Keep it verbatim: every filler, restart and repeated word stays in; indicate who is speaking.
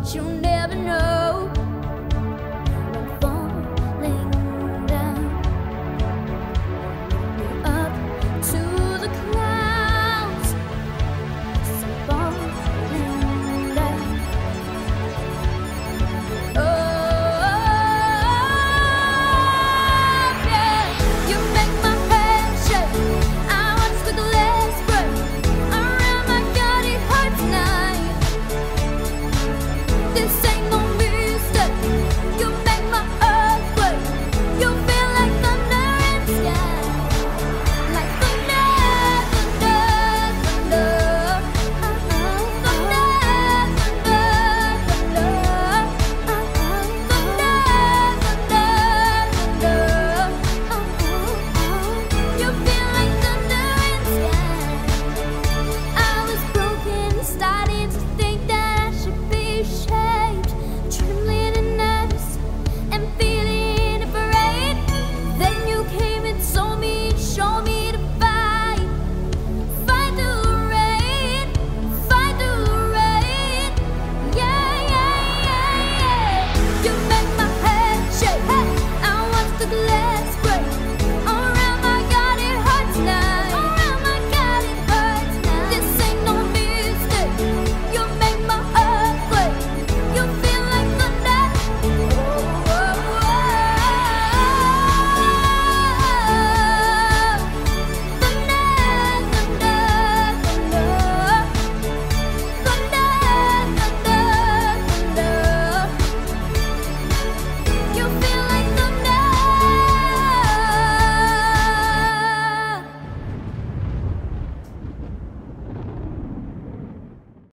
Speaker 1: you never know. I'm falling down, up to the clouds, so falling down. Oh, yeah, you make my head shake. I watch the glass break around my God, it hurts now. This ain't no mistake. You make my earth quake. You feel like thunder and sky, like thunder, thunder, thunder, thunder, thunder, thunder, thunder. You feel like thunder and sky. I was broken, starting to think that I should be ashamed, trembling and nervous and feeling afraid. Then you came and told me, showed me to fight, fight through the rain, fight through the rain. Yeah, yeah, yeah, yeah. You make my head shake. Hey, I watch the glass